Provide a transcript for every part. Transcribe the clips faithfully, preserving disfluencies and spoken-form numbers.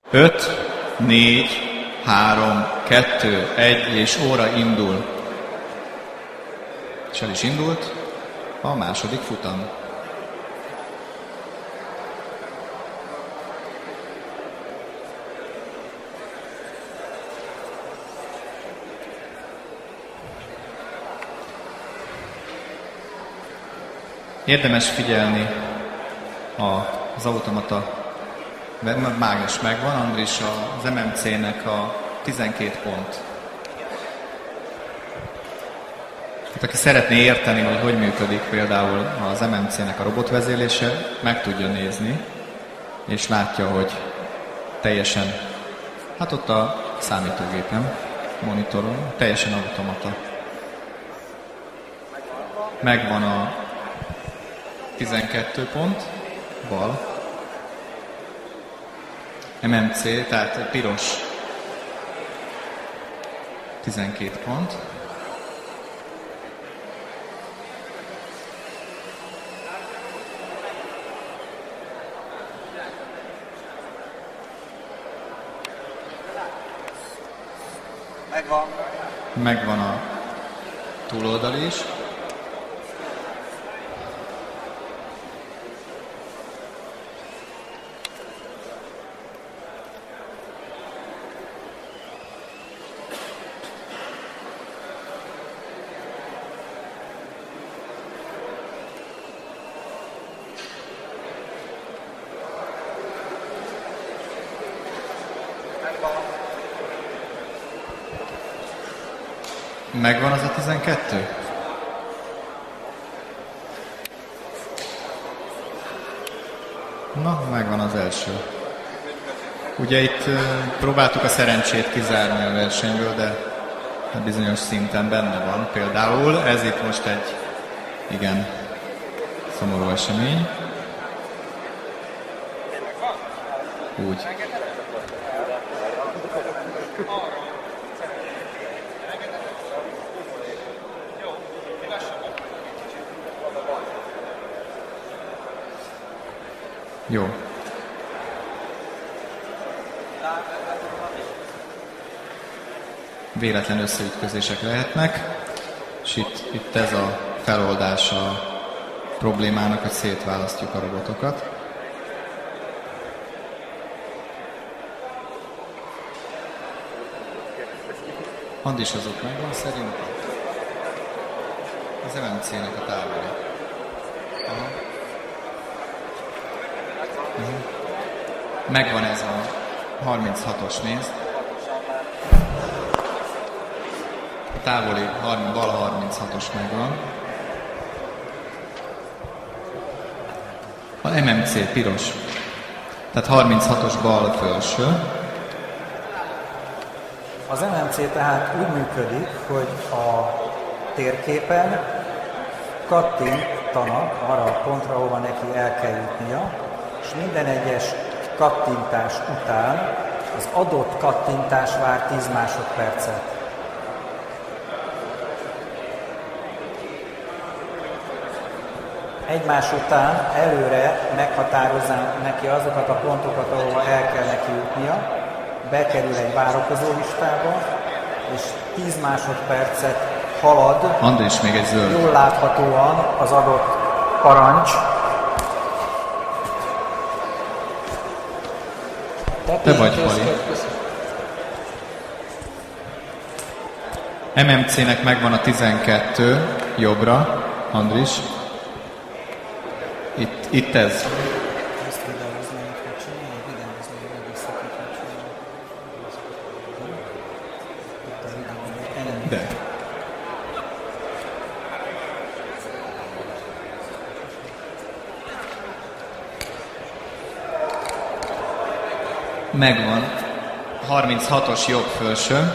öt, négy, három, kettő, egy, és óra indul. És el is indult a második futam. Érdemes figyelni az automata mágnes megvan, Andris, az em em cé-nek a tizenkét pont. Hát, aki szeretné érteni, hogy hogy működik például az em em cé-nek a robotvezérlése, meg tudja nézni, és látja, hogy teljesen, hát ott a számítógépen, monitoron, teljesen automata. Megvan a tizenkét pont, bal, em em cé, tehát piros tizenkét pont. Megvan. Megvan a túloldal is. Megvan az a tizenkettő? Na, megvan az első. Ugye itt uh, próbáltuk a szerencsét kizárni a versenyből, de bizonyos szinten benne van. Például ez itt most egy igen szomorú esemény. Úgy. Jó. Véletlen összeütközések lehetnek, és itt, itt ez a feloldása a problémának, hogy szétválasztjuk a robotokat. Andis az ott megvan szerintem? Az em em cé-nek a távoli. Aha. Uh-huh. Megvan ez a harminchatos, nézd. A távoli bal harminchatos megvan. A em em cé piros. Tehát harminchatos bal felső. Az em em cé tehát úgy működik, hogy a térképen kattintanak arra a pontra, ahova neki el kell jutnia, és minden egyes kattintás után az adott kattintás vár tíz másodpercet. Egymás után előre meghatározzák neki azokat a pontokat, ahova el kell neki jutnia, bekerül egy várakozó listába, és tíz másodpercet halad, Andris, még egy zöld. Jól láthatóan az adott parancs. Te vagy, Pali. em em cé-nek megvan a tizenkettő jobbra, Andris. Itt, itt ez. De. Megvan. harminchatos jobb felső.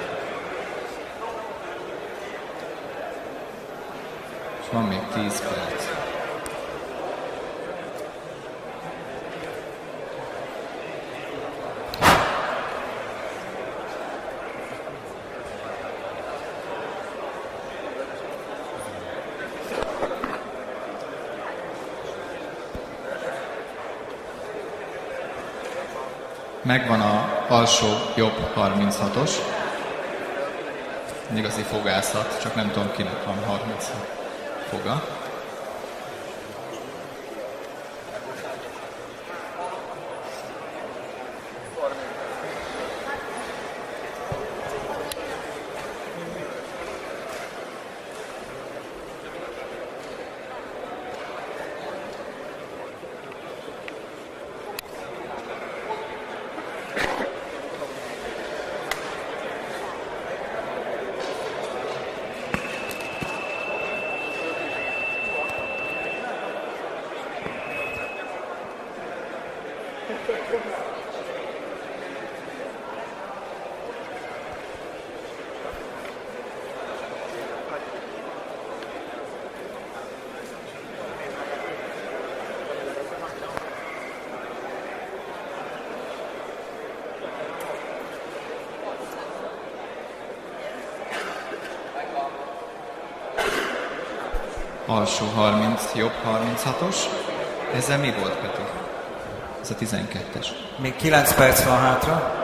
És van még tíz perc. Megvan a alsó jobb harminchatos. Igazi fogászat, csak nem tudom kinek van harminchat foga. Alsó harminc, jobb harminchatos. Ezzel mi volt, Peti? Ez a tizenkettes. Még kilenc perc van hátra.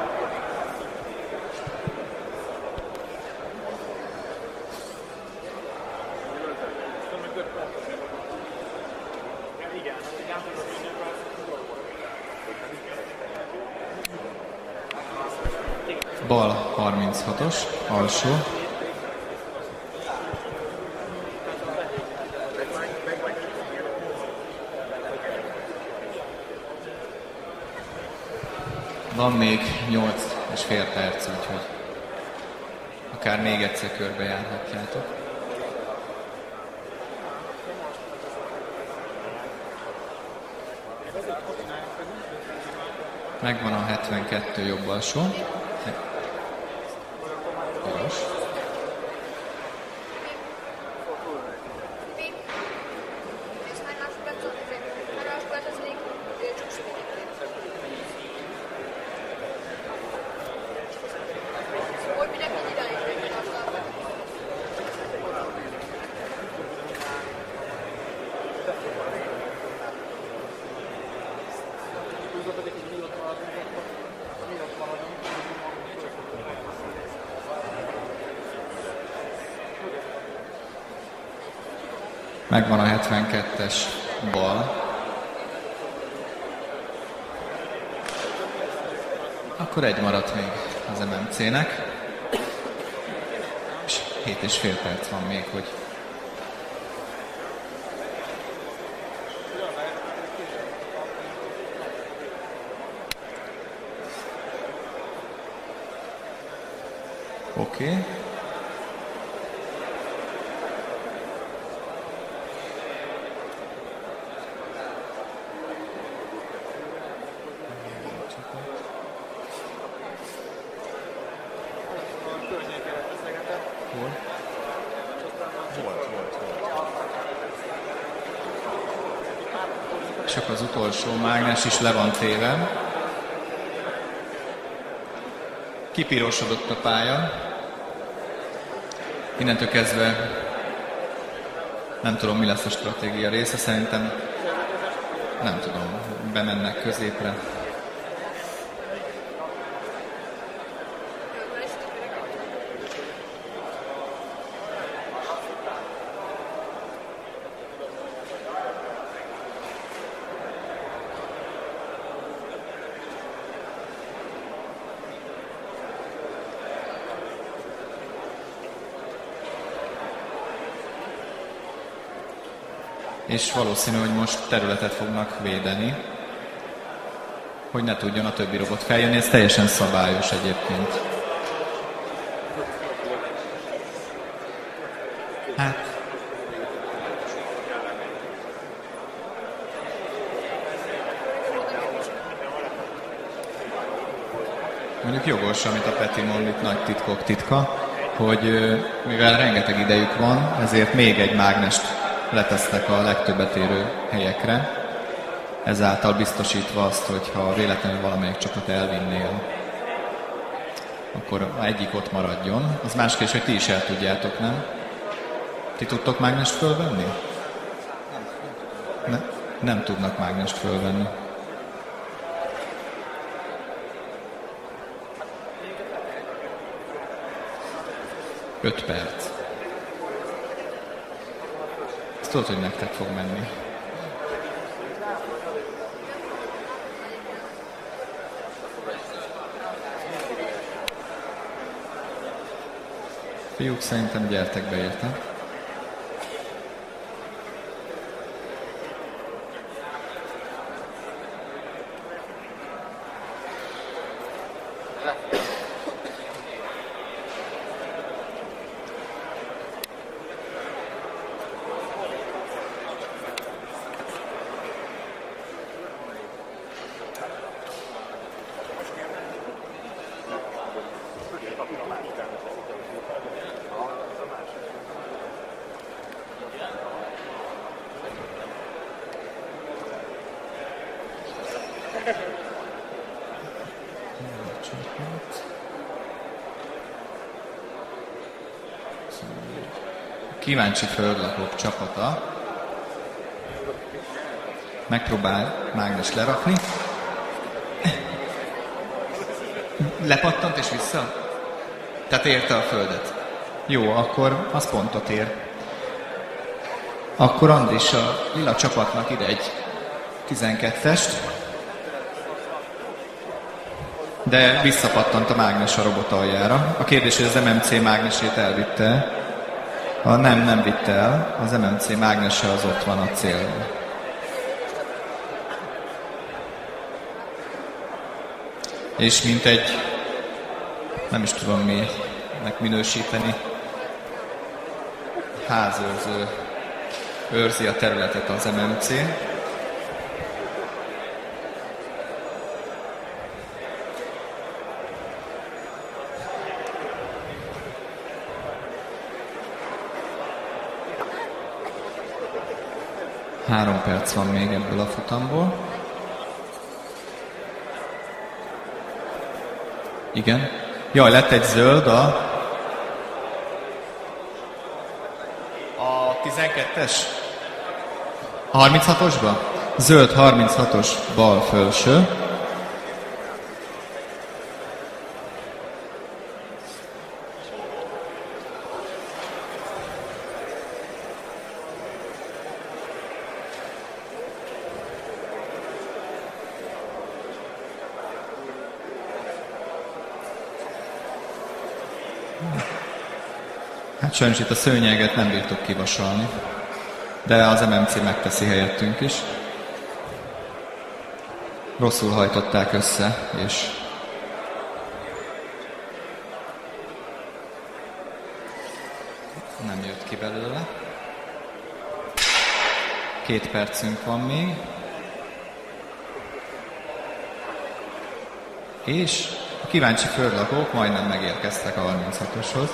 Bal harminchatos, alsó. Van még nyolc és fél perc, úgyhogy akár még egyszer körbejárhatjátok. Megvan a hetvenkettő jobb alsó. Piros. Megvan a hetvenkettes bal. Akkor egy maradt még az em em cé-nek. És hét és fél perc van még, hogy oké. Okay. Csak az utolsó mágnes is le van téve. Kipirosodott a pálya. Innentől kezdve nem tudom, mi lesz a stratégia része. Szerintem nem tudom, bemennek középre. És valószínű, hogy most területet fognak védeni, hogy ne tudjon a többi robot feljönni. Ez teljesen szabályos egyébként. Hát... Mondjuk jogos, amit a Peti mond, itt nagy titkok titka, hogy mivel rengeteg idejük van, ezért még egy mágnest letesznek a legtöbbet érő helyekre, ezáltal biztosítva azt, hogy ha véletlenül valamelyik csapat elvinnél, akkor egyik ott maradjon. Az más kérdés, hogy ti is el tudjátok, nem? Ti tudtok mágnest fölvenni? Ne, nem tudnak mágnest fölvenni. öt perc. Ezt tudod, hogy nektek fog menni. Fiúk, szerintem gyertek be érte. Kíváncsi földlakók csapata megpróbál mágnes lerakni. Lepattant és vissza? Tehát érte a földet. Jó, akkor az pontot ér. Akkor Andris a lila csapatnak ide egy tizenkettest, de visszapattant a mágnes a robot aljára. A kérdés, hogy az em em cé mágnesét elvitte. Ha nem, nem vitte el, az em em cé mágnese az ott van a célban. És mint egy, nem is tudom minek minősíteni, házőrző őrzi a területet az em em cé. Három perc van még ebből a futamból. Igen. Jaj, lett egy zöld a... A tizenkettes? A harminchatosba? Zöld harminchatos bal felső. Hát sajnos itt a szőnyeget nem bírtuk kivasalni, de az em em cé megteszi helyettünk is. Rosszul hajtották össze, és nem jött ki belőle. Két percünk van még. És a kíváncsi földlakók majdnem megérkeztek a harminchatoshoz.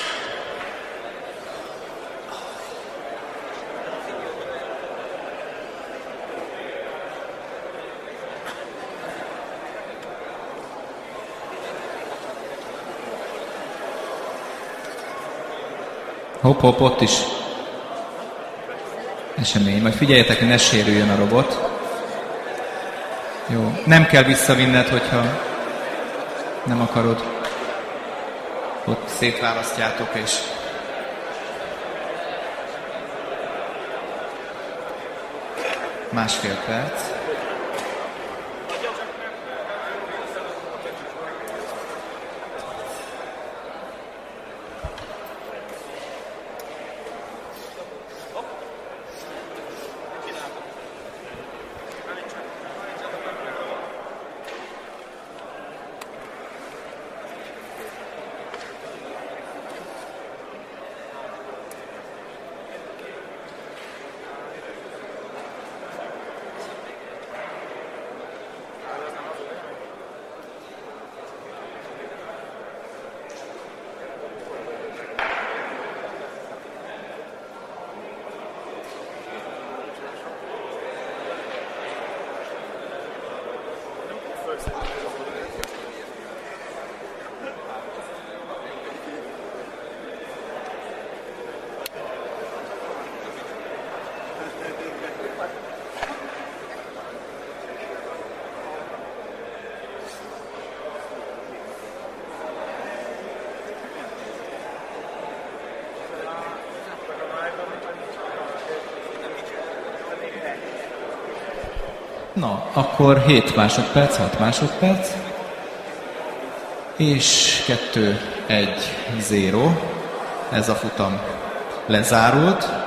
Hopp, hopp, ott is esemény. Majd figyeljetek, hogy ne sérüljön a robot. Jó, nem kell visszavinned, hogyha nem akarod. Ott szétválasztjátok, és másfél perc. Na, akkor hét másodperc, hat másodperc, és kettő, egy, zéro. Ez a futam lezárult.